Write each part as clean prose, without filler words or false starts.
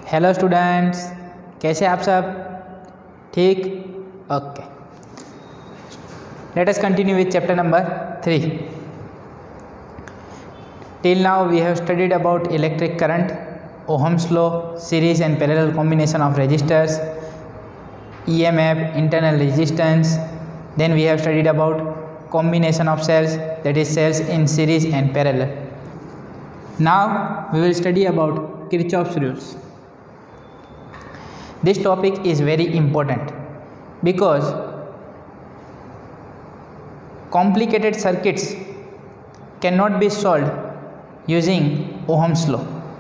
Hello students, कैसे आप सब? ठीक, okay. Let us continue with chapter number 3. Till now we have studied about electric current, Ohm's law, series and parallel combination of resistors, EMF, internal resistance. Then we have studied about combination of cells, that is cells in series and parallel. Now we will study about Kirchhoff's rules. This topic is very important because complicated circuits cannot be solved using Ohm's law.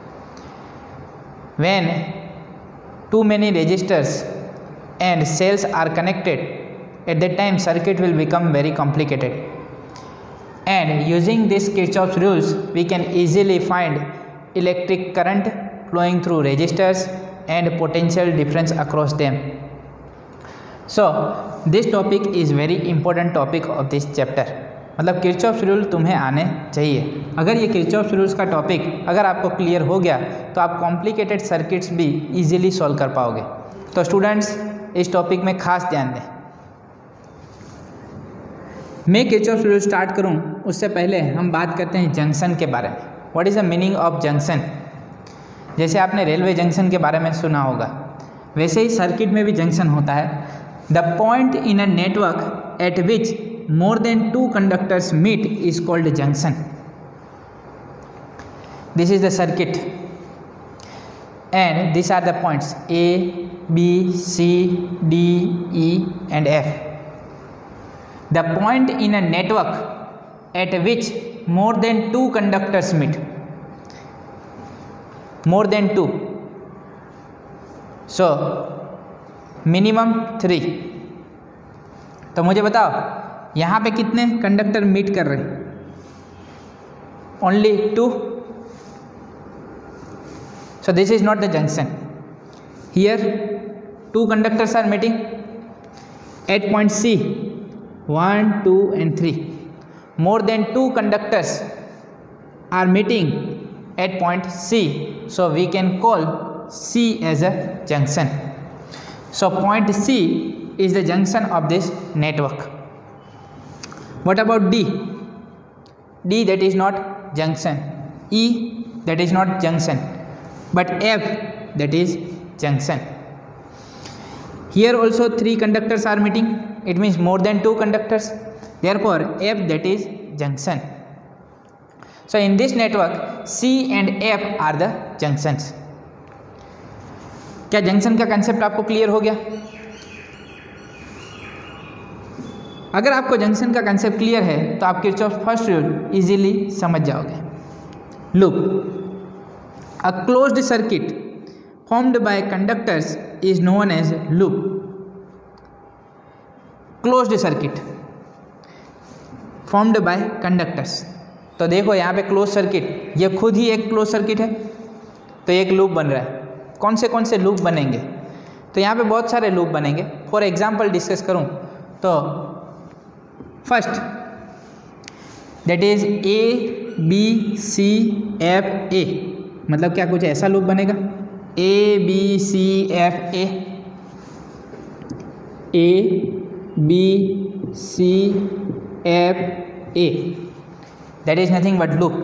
When too many resistors and cells are connected, at that time circuit will become very complicated. And using this Kirchhoff's rules, we can easily find electric current flowing through resistors and potential difference across them. So this topic is very important topic of this chapter. मतलब Kirchhoff's rule तुम्हें आने चाहिए. अगर ये Kirchhoff's rules का topic अगर आपको clear हो गया तो आप कॉम्प्लिकेटेड सर्किट्स भी इजीली सॉल्व कर पाओगे. तो स्टूडेंट्स इस टॉपिक में खास ध्यान दें. मैं किरचॉफ्स रूल स्टार्ट करूं उससे पहले हम बात करते हैं जंक्शन के बारे में. What is the meaning of junction? जैसे आपने रेलवे जंक्शन के बारे में सुना होगा, वैसे ही सर्किट में भी जंक्शन होता है. The point in a network at which more than two conductors meet is called junction. This is the circuit and these are the points A, B, C, D, E and F. The point in a network at which more than two conductors meet, more than two, so minimum 3. तो मुझे बताओ यहाँ पे कितने conductor meet कर रहे हैं? Only 2. So this is not the junction. Here 2 conductors are meeting at point C, 1, 2 and 3. More than 2 conductors are meeting at point C, so we can call C as a junction. So point C is the junction of this network. What about D? D, that is not junction. E, that is not junction. But F, that is junction. Here also 3 conductors are meeting. It means more than 2 conductors. Therefore F, that is junction. So in this network C and F are the junctions. क्या junction का concept आपको clear हो गया? अगर आपको junction का concept clear है तो आप किरचॉफ्स फर्स्ट रूल इजीली समझ जाओगे. Look, a closed circuit formed by conductors is known as loop. Closed circuit formed by conductors. तो देखो यहाँ पे क्लोज सर्किट, ये खुद ही एक क्लोज सर्किट है, तो एक लूप बन रहा है. कौन से लूप बनेंगे? तो यहाँ पे बहुत सारे लूप बनेंगे. फॉर एग्जाम्पल डिस्कस करूँ तो first that is A, B, C, F, A. मतलब क्या कुछ ऐसा लूप बनेगा? A, B, C, F, A, A, B, C, F, A. That is nothing but loop.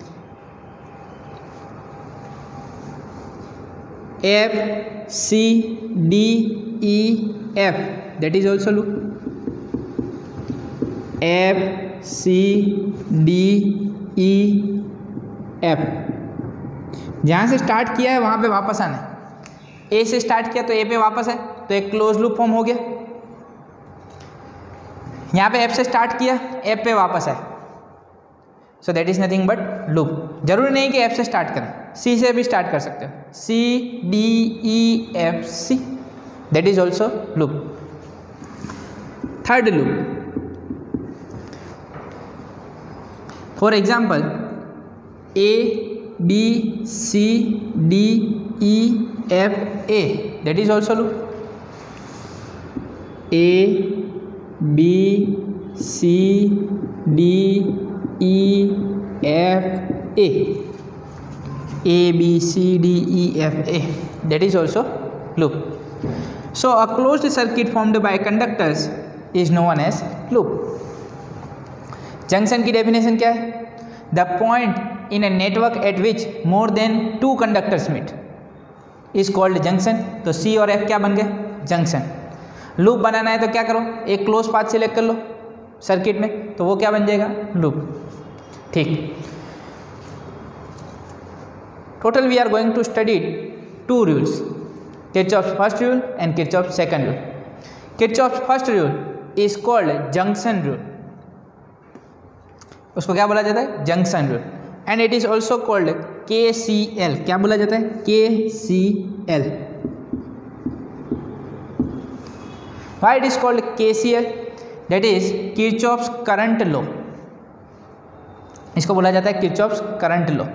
F, C, D, E, F. That is also loop. F, C, D, E, F. जहाँ से start किया है वहाँ पे वापस आना है. A से स्टार्ट किया तो A पे वापस है, तो एक क्लोज लूप फॉर्म हो गया. यहाँ पे F से स्टार्ट किया, F पे वापस है, so that is nothing but loop. जरूरी नहीं कि F से स्टार्ट करें, C से भी स्टार्ट कर सकते हो. C, D, E, F, C. That is also loop. Third loop, for example A, B, C, D, E, F, A. That is also loop. A, B, C, D, E, F, A. A, B, C, D, E, F, A. That is also loop. So a closed circuit formed by conductors is known as loop. Junction की definition क्या है? The point in a network at which more than 2 conductors meet is called junction. तो C और F क्या बन गए? Junction. Loop बनाना है तो क्या करो, एक क्लोज पाथ सिलेक्ट कर लो सर्किट में, तो वो क्या बन जाएगा? लूप. ठीक. Total we are going to study 2 rules, Kirchhoff's first rule and Kirchhoff's second rule. Kirchhoff's first rule is called junction rule. उसको क्या बोला जाता है? Junction rule. And it is also called KCL. क्या बोला जाता है? KCL. Why it is called KCL? That is Kirchhoff's current law. इसको बोला जाता है Kirchhoff's current law.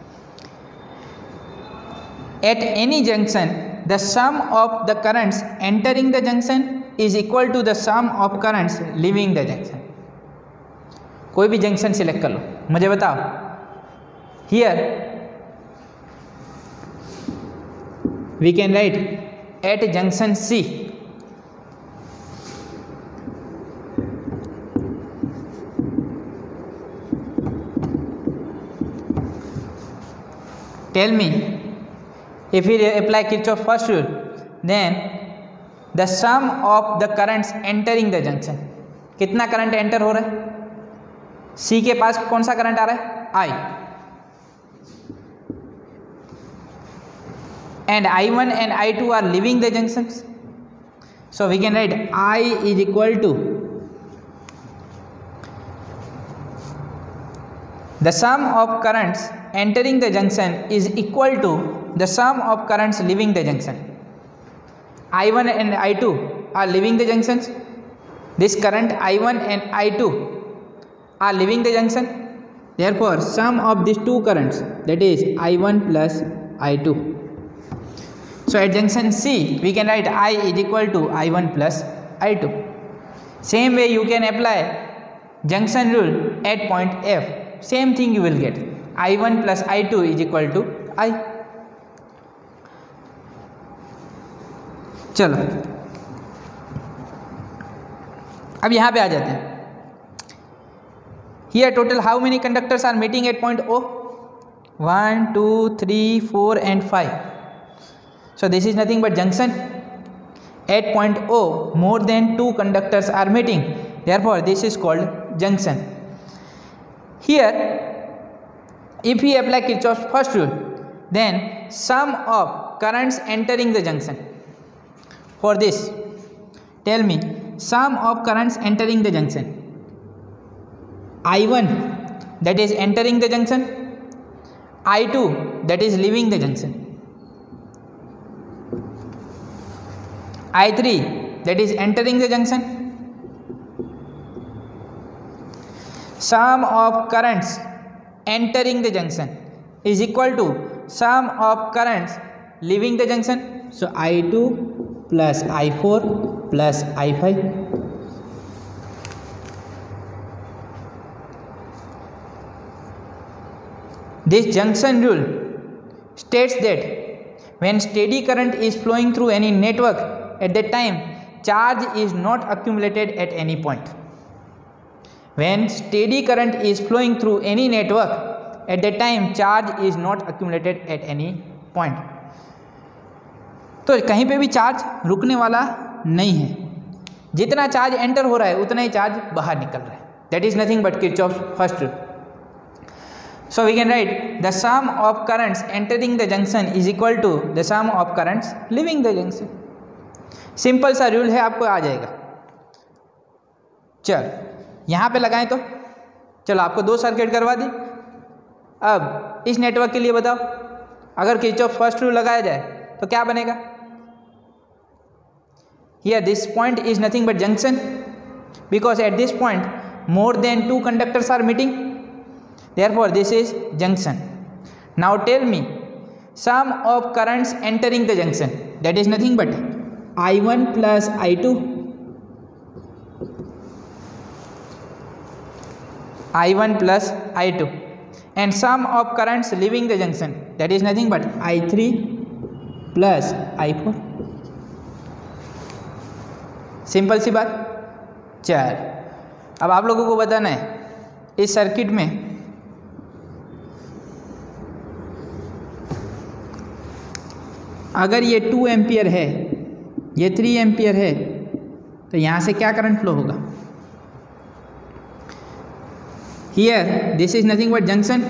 At any junction the sum of the currents entering the junction is equal to the sum of currents leaving the junction. कोई भी junction select कर लो, मुझे बताओ. Here we can write at junction C tell me if we apply Kirchhoff's first rule, then the sum of the currents entering the junction. कितना current enter हो रहा है? C के पास कौन सा करंट आ रहा है? I. And I1 and I2 are leaving the junctions. So we can write I is equal to the sum of currents entering the junction is equal to the sum of currents leaving the junction. I1 and I2 are leaving the junctions. This current I1 and I2 are leaving the junction. Therefore sum of these two currents, that is I1 plus I2. So at junction C we can write I is equal to I1 plus I2. Same way you can apply junction rule at point F. Same thing you will get. I1 plus I2 is equal to I. चलो अब यहाँ पे आ जाते हैं. Here total how many conductors are meeting at point O? 1, 2, 3, 4 and 5. So this is nothing but junction. At point O more than 2 conductors are meeting, therefore this is called junction. Here if we apply Kirchhoff's first rule, then sum of currents entering the junction. For this tell me sum of currents entering the junction. I1 that is entering the junction, I2 that is leaving the junction, I3 that is entering the junction. Sum of currents entering the junction is equal to sum of currents leaving the junction. So I2 plus I4 plus I5. This junction rule states that when steady current is flowing through any network, at that time charge is not accumulated at any point. When steady current is flowing through any network, at that time charge is not accumulated at any point. तो कहीं पे भी charge रुकने वाला नहीं है. जितना charge enter हो रहा है उतना ही चार्ज बाहर निकल रहा है. That is nothing but Kirchhoff's first rule. So we can write the sum of currents entering the junction is equal to the sum of currents leaving the junction. Simple सा rule है, आपको आ जाएगा. चल यहाँ पे लगाएं तो चलो आपको 2 सर्किट करवा दी. अब इस नेटवर्क के लिए बताओ, अगर किरचॉफ फर्स्ट रूल लगाया जाए तो क्या बनेगा? Here this point is nothing but junction, because at this point more than 2 conductors are meeting, therefore this is junction. Now tell me sum of currents entering the junction, that is nothing but I1 plus I2, I1 plus I2, and sum of currents leaving the junction, that is nothing but I3 plus I4। Simple सी बात। चल अब आप लोगों को बताना है इस सर्किट में अगर ये 2 एम्पियर है, ये 3 एम्पियर है, तो यहाँ से क्या करंट फ्लो होगा? Here this is nothing but junction.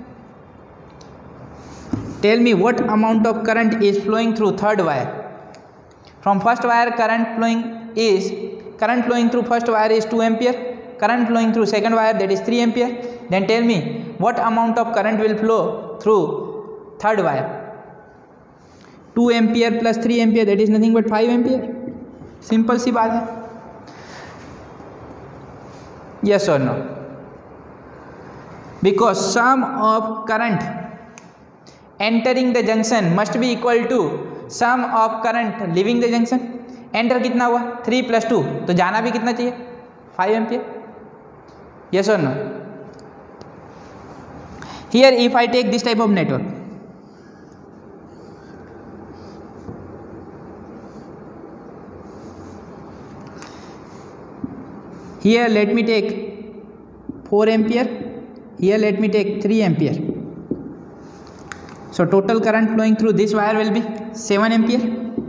Tell me what amount of current is flowing through third wire. From first wire current flowing through first wire is 2 ampere, current flowing through second wire that is 3 ampere. Then tell me what amount of current will flow through third wire? 2 ampere plus 3 ampere that is nothing but 5 ampere. Simple सी बात है। Yes or no? Because sum of current entering the junction must be equal to sum of current leaving the junction. Enter कितना हुआ? 3 + 2, तो जाना भी कितना चाहिए? 5 एम्पियर। यस और no? Here if I take this type of network, here let me take 4 ampere, here let me take 3 ampere, so total current flowing through this wire will be 7 ampere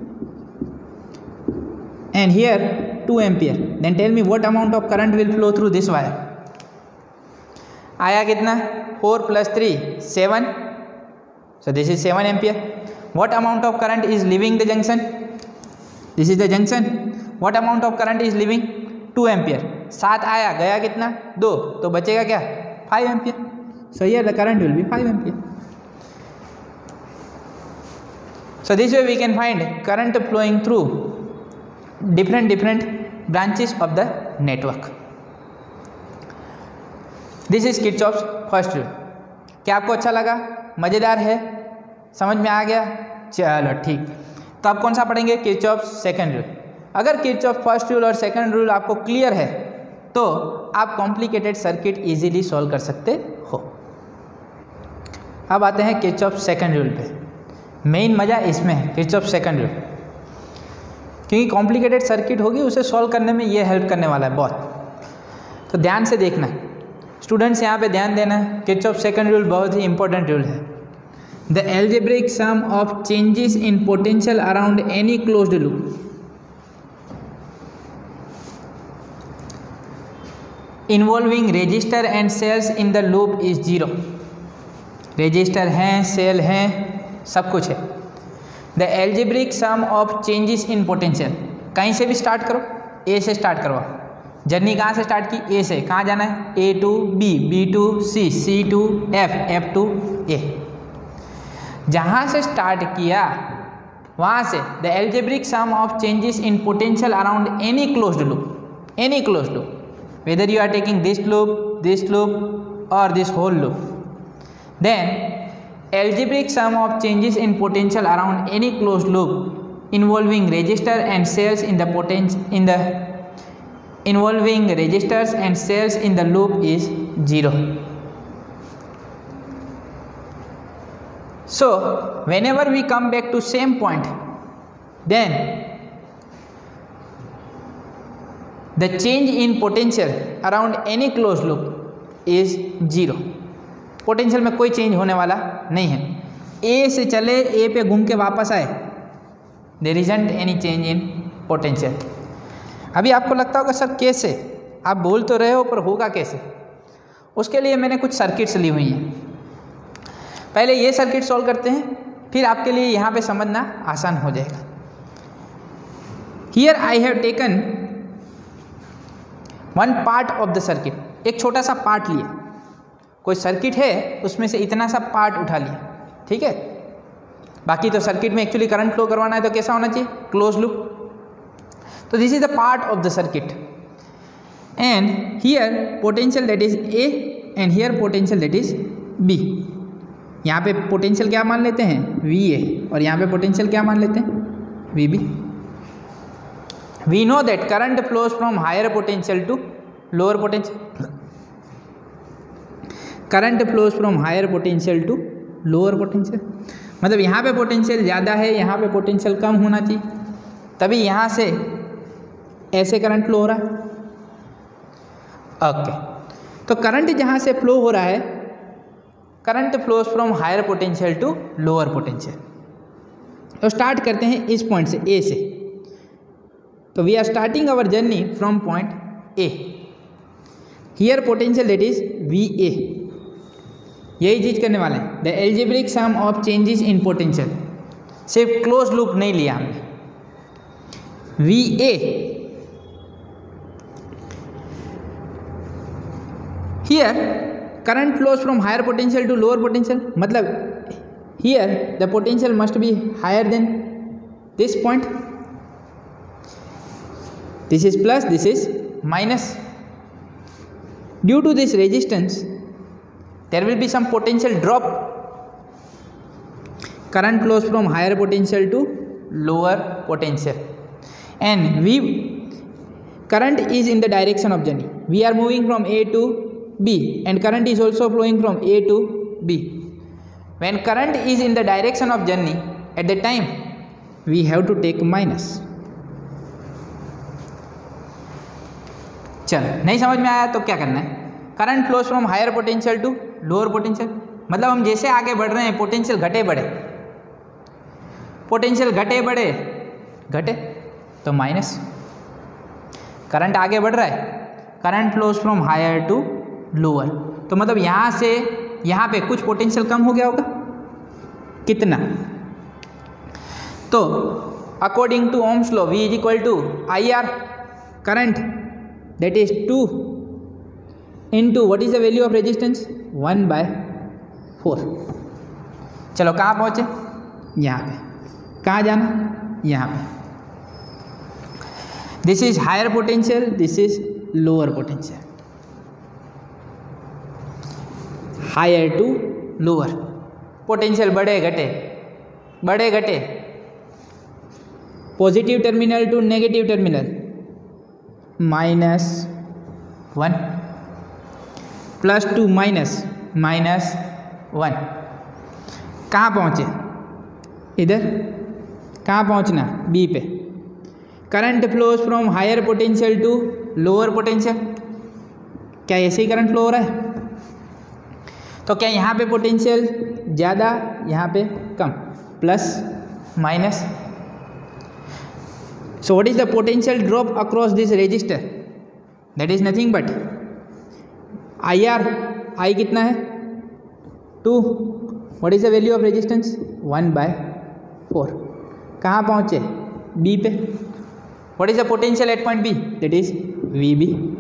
and here 2 ampere. Then tell me what amount of current will flow through this wire? आया कितना? 4 + 3 7, so this is 7 ampere. What amount of current is leaving the junction? This is the junction. What amount of current is leaving? 2 ampere. 7 आया, गया कितना? 2, तो बचेगा क्या? 5 ampere. So here the current will be 5 ampere. So this way we can find current flowing through different branches of the network. This is Kirchhoff's first rule. क्या आपको अच्छा लगा? मज़ेदार है? समझ में आ गया? चलो ठीक। तो आप कौन सा पढ़ेंगे? Kirchhoff's second rule. अगर Kirchhoff's फर्स्ट रूल और सेकंड रूल आपको क्लियर है तो आप कॉम्प्लिकेटेड सर्किट इजीली सॉल्व कर सकते हो। अब आते हैं Kirchhoff's सेकंड रूल पे। मेन मज़ा इसमें है, Kirchhoff's सेकंड रूल, क्योंकि कॉम्प्लिकेटेड सर्किट होगी उसे सॉल्व करने में ये हेल्प करने वाला है बहुत। तो ध्यान से देखना स्टूडेंट्स, यहाँ पे ध्यान देना। किरचॉफ सेकंड रूल बहुत ही इंपॉर्टेंट रूल है। The algebraic sum of changes in potential around any closed loop involving resistor and cells in the loop is 0। Resistor हैं, सेल हैं, सब कुछ है। The algebraic sum of changes in potential, कहीं से भी स्टार्ट करो, ए से स्टार्ट करवाओ। जर्नी कहाँ से स्टार्ट की? ए से। कहाँ जाना है? A to B, B to C, C to F, F to A। जहाँ से स्टार्ट किया वहाँ से the algebraic sum of changes in potential around any closed loop, any closed loop, whether you are taking this loop or this whole loop, then algebraic sum of changes in potential around any closed loop involving resistor and cells in the involving resistors and cells in the loop is 0. So whenever we come back to same point, then the change in potential around any closed loop is 0. Potential में कोई change होने वाला नहीं है। ए से चले, ए पे घूम के वापस आए, there isn't any change in potential. अभी आपको लगता होगा सर कैसे, आप बोल तो रहे हो पर होगा कैसे? उसके लिए मैंने कुछ सर्किट्स ली हुई हैं। पहले ये सर्किट सॉल्व करते हैं, फिर आपके लिए यहाँ पे समझना आसान हो जाएगा। Here I have taken one part of the circuit, एक छोटा सा पार्ट लिया। कोई सर्किट है उसमें से इतना सा पार्ट उठा लिया, ठीक है। बाकी तो सर्किट में एक्चुअली करंट फ्लो करवाना है तो कैसा होना चाहिए? Close loop. तो this is the part of the circuit and here potential that is A and here potential that is B. यहाँ पे पोटेंशियल क्या मान लेते हैं? वी ए, और यहाँ पे पोटेंशियल क्या मान लेते हैं? V B. We know that current flows from higher potential to lower potential, current flows from higher potential to lower potential, मतलब यहाँ पे पोटेंशियल ज़्यादा है, यहाँ पे पोटेंशियल कम होना चाहिए, तभी यहाँ से ऐसे करंट फ्लो हो रहा है। ओके, तो करंट जहाँ से फ्लो हो रहा है, current flows from higher potential to lower potential. तो स्टार्ट करते हैं इस पॉइंट से, ए से। तो we are starting our journey from point A. Here potential that is V A, यही चीज करने वाले हैं। The algebraic sum of changes in potential, सिर्फ क्लोज लूप नहीं लिया हमने। V A here current flows from higher potential to lower potential, मतलब here the potential must be higher than this point. This is plus, this is minus. Due to this resistance, there will be some potential drop. Current flows from higher potential to lower potential, and current is in the direction of journey. We are moving from A to B, and current is also flowing from A to B. When current is in the direction of journey, at the time we have to take minus. चल, नहीं समझ में आया तो क्या करना है? Current flows from higher potential to lower potential, मतलब हम जैसे आगे बढ़ रहे हैं पोटेंशियल घटे बढ़े, पोटेंशियल घटे बढ़े घटे तो माइनस। करंट आगे बढ़ रहा है, current flows from higher to lower, तो मतलब यहाँ से यहाँ पे कुछ पोटेंशियल कम हो गया होगा, कितना? तो according to Ohm's law V is equal to I R current that is 2 into what is the value of resistance 1/4। चलो कहाँ पहुँचे? यहाँ पे। कहाँ जाना? यहाँ पे। This is higher potential, this is lower potential. Higher to lower, potential बढ़े घटे, बढ़े घटे, positive terminal to negative terminal -1, +2 -1। कहाँ पहुँचे? इधर। कहाँ पहुँचना? बी पे। Current flows from higher potential to lower potential, क्या ऐसे ही करंट फ्लो हो रहा है? तो क्या यहाँ पे पोटेंशियल ज़्यादा, यहाँ पे कम, plus minus. So what is the potential drop across this resistor? That is nothing but IR, I कितना है? 2। What is the value of resistance? 1/4। कहाँ पहुँचे? B पे। What is the potential at point B? That is VB।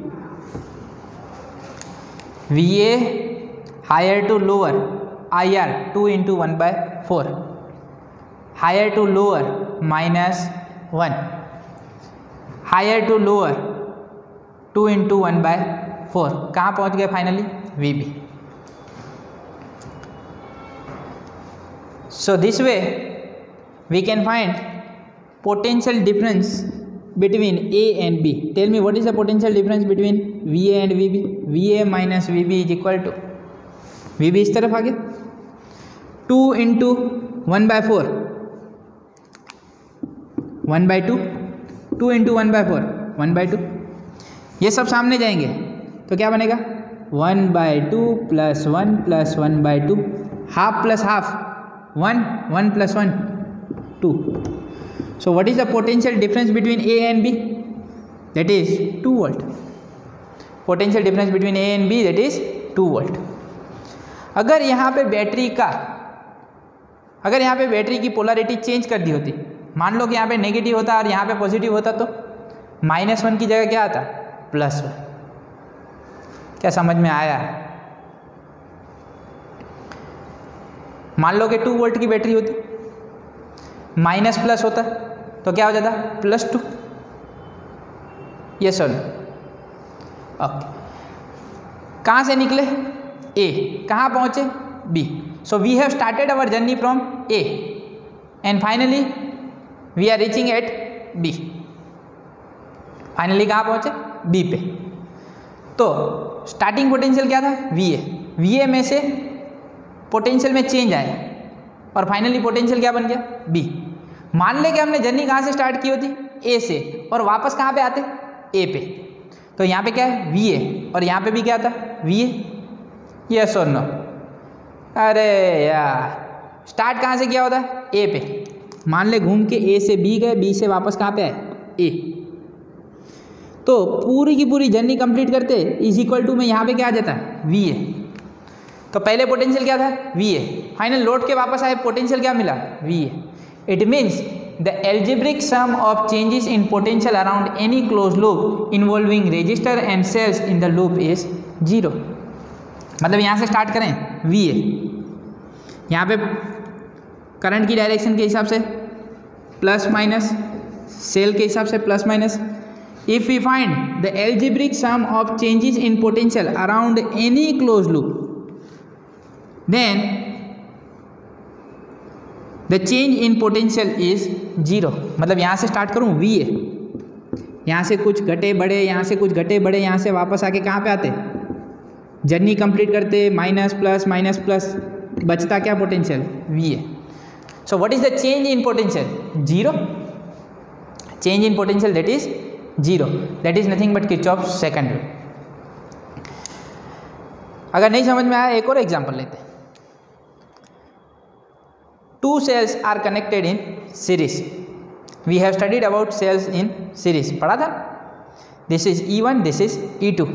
VA higher to lower, IR 2 into 1/4, higher to lower -1, higher to lower 2 into 1/4, कहाँ पहुँच गए finally? VB। So this way we can find potential difference between A and B। Tell me what is the potential difference between VA and VB? VA minus VB is equal to, VB इस तरफ आ गया, 2 into 1/4, 1/2, 2 into 1/4, 1/2। ये सब सामने जाएंगे तो क्या बनेगा? 1/2 + 1 + 1/2, half plus half 1, 1 + 1 2। So what is the potential difference between A and B? That is 2 volt। Potential difference between A and B that is 2 volt। अगर यहाँ पे बैटरी की पोलरिटी चेंज कर दी होती, मान लो कि यहाँ पे नेगेटिव होता और यहाँ पे पॉजिटिव होता, तो -1 की जगह क्या आता? +1। क्या समझ में आया? मान लो कि 2 वोल्ट की बैटरी होती, माइनस प्लस होता तो क्या हो जाता? +2। यस और नो? ओके, कहाँ से निकले? A। कहाँ पहुँचे? B। So we have started our journey from A and finally we are reaching at B। Finally कहाँ पहुँचे? B पे। तो स्टार्टिंग पोटेंशियल क्या था? VA। VA में से पोटेंशियल में चेंज आया और फाइनली पोटेंशियल क्या बन गया बी। मान ले कि हमने जर्नी कहाँ से स्टार्ट की होती ए से और वापस कहाँ पे आते ए पे, तो यहाँ पे क्या है वी ए और यहाँ पे भी क्या था वी ए, यस और नो। अरे यार स्टार्ट कहाँ से किया होता ए पे, मान ले घूम के ए से बी गए, बी से वापस कहाँ पे आए ए, तो पूरी की पूरी जर्नी कंप्लीट करते इज इक्वल टू में यहाँ पे क्या आ जाता है वी ए। तो पहले पोटेंशियल क्या था वी ए, फाइनल लौट के वापस आए पोटेंशियल क्या मिला V A. It means the algebraic sum of changes in potential around any close loop involving resistor and cells in the loop is 0। मतलब यहाँ से स्टार्ट करें वी ए, यहाँ पे करंट की डायरेक्शन के हिसाब से प्लस माइनस, सेल के हिसाब से plus minus. If we find the algebraic sum of changes in potential around any close loop then the change in potential is 0। मतलब यहाँ से स्टार्ट करूँ वी ए, यहाँ से कुछ घटे बढ़े, यहाँ से कुछ घटे बढ़े, यहाँ से वापस आके कहाँ पे आते जर्नी कंप्लीट करते माइनस प्लस बचता क्या potential V A. So what is the change in potential 0, change in potential that is 0, that is nothing but Kirchhoff's second law. अगर नहीं समझ में आया एक और एग्जांपल लेते हैं। Two cells are connected in series. We have studied about cells in series. पढ़ा था? This is E1, this is E2.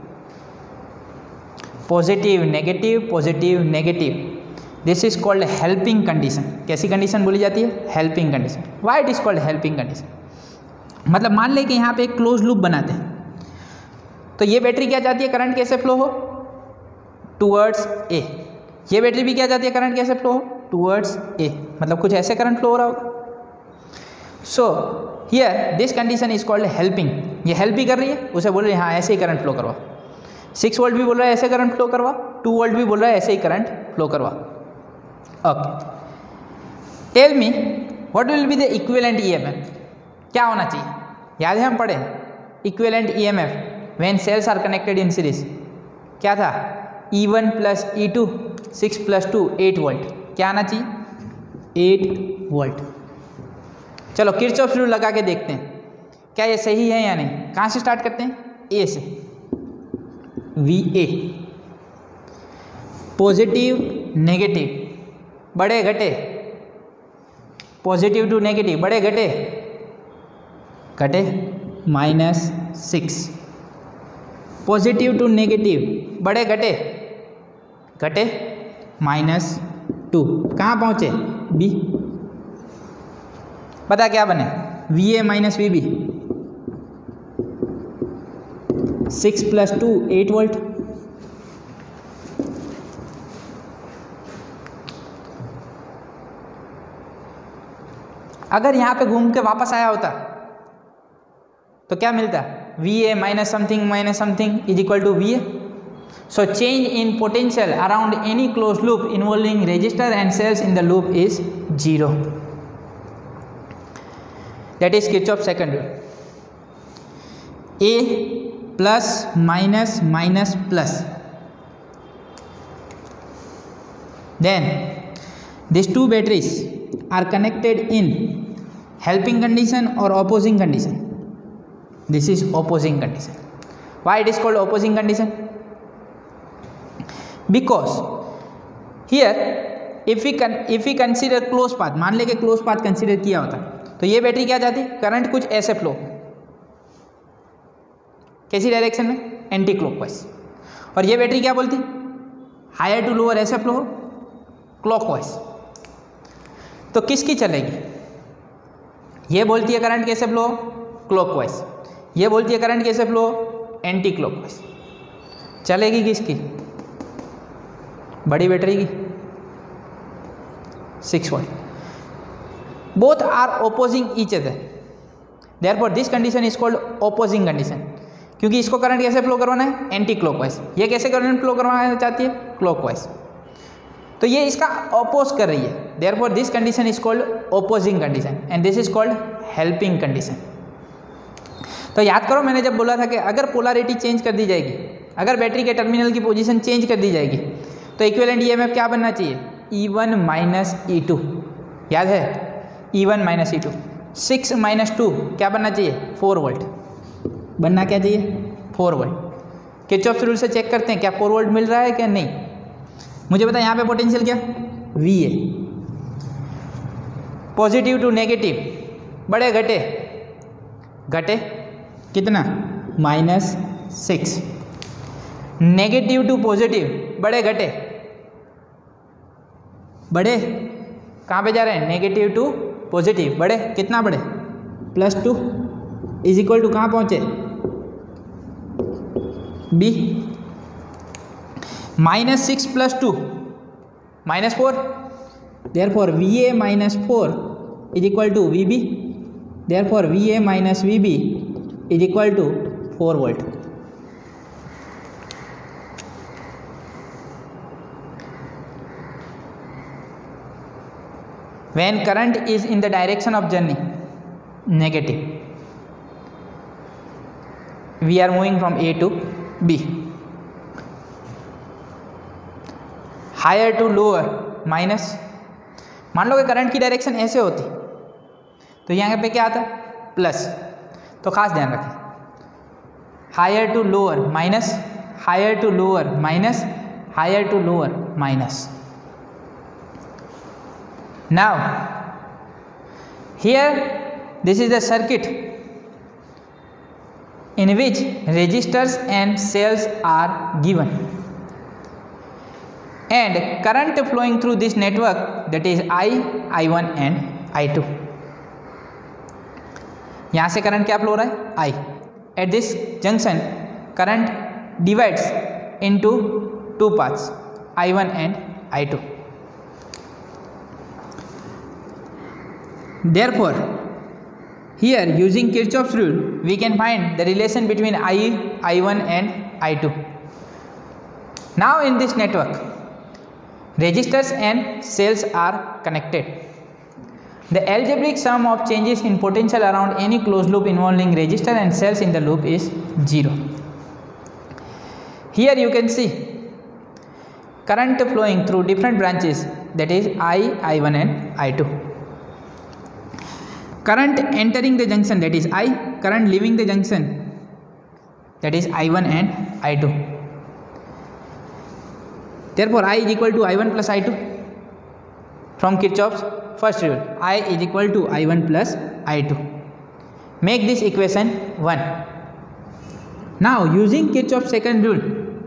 Positive, negative, positive, negative. This is called helping condition. कैसी कंडीशन बोली जाती है? Helping condition. Why it is called helping condition? मतलब मान ले कि यहाँ पे एक क्लोज लूप बनाते हैं, तो ये बैटरी क्या चाहती है करंट कैसे फ्लो हो टूवर्ड्स ए, ये बैटरी भी क्या चाहती है करंट कैसे फ्लो हो टूवर्ड्स ए, मतलब कुछ ऐसे करंट फ्लो हो रहा होगा। So here this condition is called helping, ये हेल्प भी कर रही है, उसे बोल रही है हाँ ऐसे ही करंट फ्लो करवा। 6 वोल्ट भी बोल रहा है ऐसे करंट फ्लो करवा, 2 वोल्ट भी बोल रहा है ऐसे ही करंट फ्लो करवा। Okay, tell me what will be the equivalent EMF, क्या होना चाहिए? याद है हम पढ़े equivalent EMF when cells are connected in series, क्या था E1 plus E2 6 plus 2 8 volt, क्या आना चाहिए 8 वोल्ट। चलो किरचॉफ्स रूल लगा के देखते हैं क्या ये सही है या नहीं। कहाँ से स्टार्ट करते हैं ए से, वी ए, पॉजिटिव नेगेटिव बड़े घटे, पॉजिटिव टू नेगेटिव बड़े घटे घटे -6, पॉजिटिव टू नेगेटिव बड़े घटे घटे -2, कहाँ पहुँचे बी, पता क्या बने V A minus V B, 6 plus 2 8 volt. अगर यहाँ पे घूम के वापस आया होता तो क्या मिलता V A minus something is equal to V A. So change in potential around any closed loop involving resistor and cells in the loop is 0. That is Kirchhoff's second rule. A plus minus minus plus. Then these two batteries are connected in helping condition or opposing condition. This is opposing condition. Why it is called opposing condition? Because here if we consider close path, मान ले के close path consider किया होता तो ये battery क्या चाहती current कुछ ऐसे फ्लो, कैसी डायरेक्शन में एंटी क्लॉकवाइज, और ये बैटरी क्या बोलती हायर टू लोअर ऐसे फ्लो क्लॉकवाइज। तो किसकी चलेगी, ये बोलती है करंट कैसे फ्लो क्लॉकवाइज, ये बोलती है करंट कैसे फ्लो एंटी क्लॉकवाइज, चलेगी किसकी बड़ी बैटरी की 6 volt. Both are opposing each other, therefore this condition is called opposing condition, क्योंकि इसको करंट कैसे फ्लो करवाना है एंटी क्लॉकवाइज, ये कैसे करंट फ्लो करवाना चाहती है क्लॉकवाइज, तो ये इसका अपोज कर रही है, therefore this condition is called opposing condition and this is called helping condition. तो याद करो मैंने जब बोला था कि अगर पोलैरिटी चेंज कर दी जाएगी, अगर बैटरी के टर्मिनल की पोजीशन चेंज कर दी जाएगी तो इक्विवेलेंट ईएमएफ क्या बनना चाहिए, E1 माइनस E2, याद है E1 माइनस E2। 6 माइनस 2 क्या बनना चाहिए, 4 वोल्ट, बनना क्या चाहिए 4 वोल्ट। किरचॉफ्स रूल से चेक करते हैं क्या 4 वोल्ट मिल रहा है क्या नहीं। मुझे पता यहाँ पे पोटेंशियल क्या V है। पॉजिटिव टू नेगेटिव बढ़े घटे, घटे कितना -6, नेगेटिव टू पॉजिटिव बढ़े घटे, बढ़े कहाँ पे जा रहे हैं, नेगेटिव टू पॉजिटिव बढ़े, कितना बढ़े +2 इज इक्वल टू कहाँ पहुँचे B, -6 + 2 -4, therefore VA - 4 is equal to VB, therefore VA - VB is equal to 4 volt. When current is in the direction of journey negative, we are moving from A to B, higher to lower minus, मान लो कि current की direction ऐसे होती तो यहाँ पे क्या आता प्लस, तो खास ध्यान रखें higher to lower minus, higher to lower minus, higher to lower minus. Now here this is the circuit in which resistors and cells are given and current flowing through this network, that is I1 and I2। यहाँ से current क्या flow हो रहा है I। At this junction current divides into 2 parts I1 and I2। Therefore here using Kirchhoff's rule we can find the relation between I1 and I2। Now in this network resistors and cells are connected. The algebraic sum of changes in potential around any closed loop involving resistor and cells in the loop is 0। Here you can see current flowing through different branches, that is I1 and I2। Current entering the junction, that is I, current leaving the junction, that is I1 and I2। Therefore I is equal to I1 plus I2 from Kirchhoff's first rule, I is equal to I1 plus I2। Make this equation 1। Now using Kirchhoff's second rule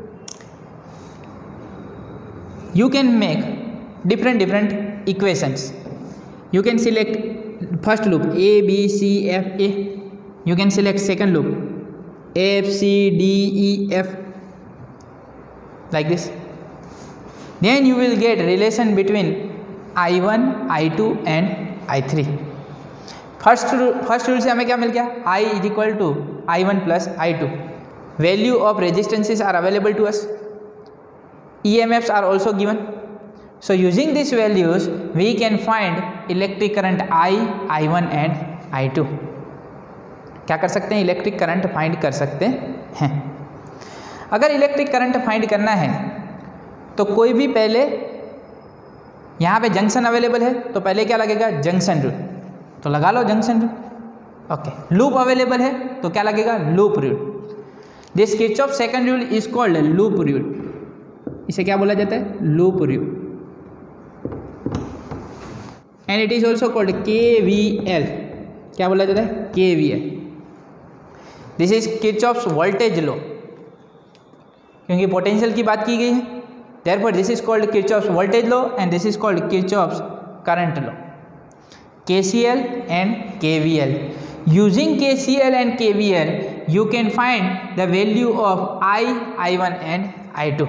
you can make different equations। You can select first loop A B C F A, you can select second loop F C D E F, like this, then you will get relation between I1 I2 and I3। First rule से हमें क्या मिल गया, I is equal to I1 plus I2। Value of resistances are available to us, EMFs are also given, so using these values we can find electric current I1 and I2। क्या कर सकते हैं, electric current find कर सकते हैं। अगर electric current find करना है तो कोई भी पहले यहाँ पे जंक्शन अवेलेबल है तो पहले क्या लगेगा, जंक्शन रूल, तो लगा लो junction rule. Okay, loop available है तो क्या लगेगा, loop rule. This Kirchhoff second rule is called loop rule, इसे क्या बोला जाता है, loop rule, and it is also called KVL, क्या बोला जाता है, KVL। This is Kirchhoff's voltage law, क्योंकि पोटेंशियल की बात की गई है, therefore this is called Kirchhoff's voltage law and this is called Kirchhoff's current law। KCL and KVL, using KCL and KVL you can find the value of I1 and I2।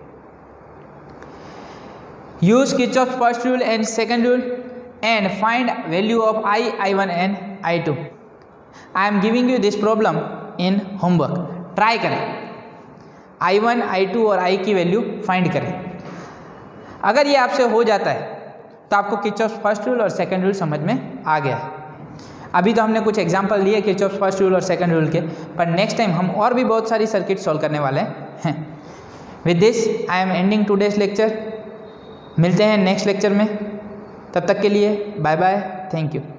use Kirchhoff's first rule and second rule and find value of I1 and I2। I am giving you this problem in homework, try करें, I1 I2 और I की value find करें। अगर ये आपसे हो जाता है तो आपको किरचॉफ्स फर्स्ट रूल और सेकंड रूल समझ में आ गया है। अभी तो हमने कुछ एग्जांपल लिए किरचॉफ्स फर्स्ट रूल और सेकंड रूल के, पर नेक्स्ट टाइम हम और भी बहुत सारी सर्किट सॉल्व करने वाले हैं। With this I am ending today's lecture. मिलते हैं नेक्स्ट लेक्चर में, तब तक के लिए बाय बाय, थैंक यू।